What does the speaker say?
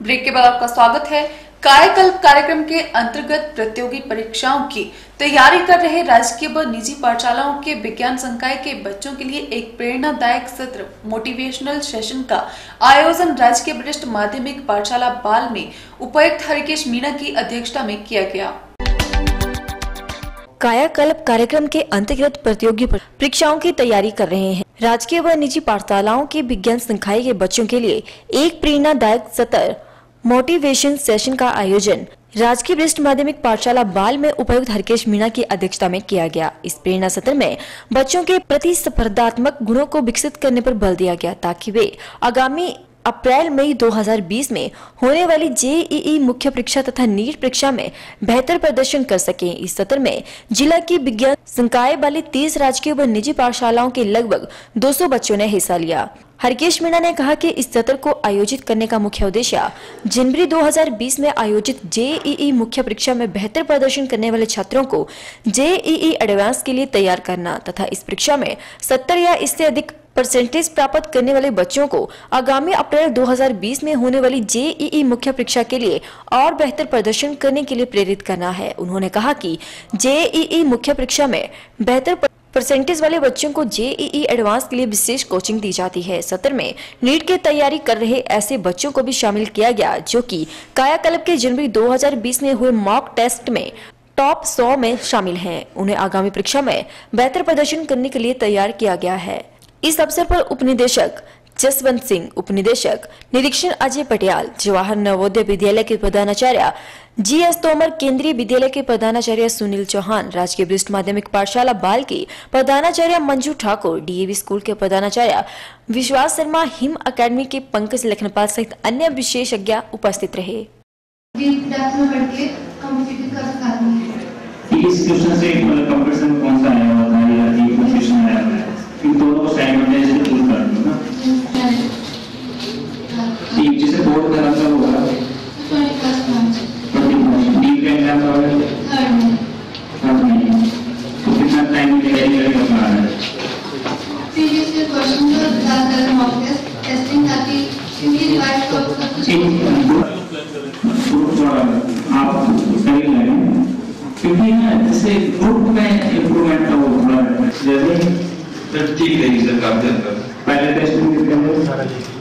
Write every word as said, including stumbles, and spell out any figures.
Break के बाद आपका स्वागत है। कायाकल्प कार्यक्रम के अंतर्गत प्रतियोगी परीक्षाओं की तैयारी कर रहे राजकीय व निजी पाठशालाओं के विज्ञान संकाय के बच्चों के लिए एक प्रेरणादायक सत्र मोटिवेशनल सेशन का आयोजन राजकीय वरिष्ठ माध्यमिक पाठशाला बाल में उपायुक्त हरिकेश मीणा की अध्यक्षता में किया गया। कायाकल्प कार्यक्रम के अंतर्गत प्रतियोगी परीक्षाओं की तैयारी कर रहे हैं राजकीय व निजी पाठशालाओं के विज्ञान संकाय के बच्चों के लिए एक प्रेरणादायक सत्र मोटिवेशन सेशन का आयोजन राजकीय वरिष्ठ माध्यमिक पाठशाला बाल में उपायुक्त हरिकेश मीणा की अध्यक्षता में किया गया। इस प्रेरणा सत्र में बच्चों के प्रतिस्पर्धात्मक गुणों को विकसित करने पर बल दिया गया ताकि वे आगामी अप्रैल मई दो हज़ार बीस में होने वाली जेईई मुख्य परीक्षा तथा नीट परीक्षा में बेहतर प्रदर्शन कर सकें। इस सत्र में जिला की विज्ञान संकाय वाली तीस राजकीय व निजी पाठशालाओं के लगभग दो सौ बच्चों ने हिस्सा लिया। हरिकेश मीणा ने कहा कि इस सत्र को आयोजित करने का मुख्य उद्देश्य जनवरी दो हज़ार बीस में आयोजित जेईई मुख्य परीक्षा में बेहतर प्रदर्शन करने वाले छात्रों को जेईई एडवांस के लिए तैयार करना तथा इस परीक्षा में सत्तर या इससे अधिक परसेंटेज प्राप्त करने वाले बच्चों को आगामी अप्रैल दो हज़ार बीस में होने वाली जेईई मुख्य परीक्षा के लिए और बेहतर प्रदर्शन करने के लिए प्रेरित करना है। उन्होंने कहा कि जेईई मुख्य परीक्षा में बेहतर परसेंटेज वाले बच्चों को जेईई एडवांस के लिए विशेष कोचिंग दी जाती है। सत्र में नीट की तैयारी कर रहे ऐसे बच्चों को भी शामिल किया गया जो कि कायाकल्प के जनवरी दो हज़ार बीस में हुए मॉक टेस्ट में टॉप सौ में शामिल हैं। उन्हें आगामी परीक्षा में बेहतर प्रदर्शन करने के लिए तैयार किया गया है। इस अवसर पर उपनिदेशक जसवंत सिंह, उपनिदेशक निरीक्षण अजय पटियाल, जवाहर नवोदय विद्यालय के प्रधानाचार्य जी एस तोमर, केंद्रीय विद्यालय के प्रधानाचार्य सुनील चौहान, राजकीय वरिष्ठ माध्यमिक पाठशाला बाल की प्रधानाचार्य मंजू ठाकुर, डीएवी स्कूल के प्रधानाचार्य विश्वास शर्मा, हिम अकेडमी के पंकज लखनपाल सहित अन्य विशेषज्ञ उपस्थित रहे। इस क्वेश्चन से कंपटीशन में कौन सा आया हुआ था या ये क्वेश्चन आया हुआ है, इन दोनों को साइमल्टेनियसली पुल कर दो ना। ठीक, जैसे बोर्ड का आंसर होगा डी का एग्जाम का होगा थर्ड में, तो कितना टाइम लगेगा करना है। प्रीवियस ईयर क्वेश्चन को ज्यादा मॉक टेस्ट टेस्टिंग ताकि इनकी रिवाइज को सब कुछ आप सही लगे क्योंकि ना जैसे ग्रुप में इम्प्रूवमेंट का वो थोड़ा जैसे ठीक है सर, काफी पहले टेस्ट में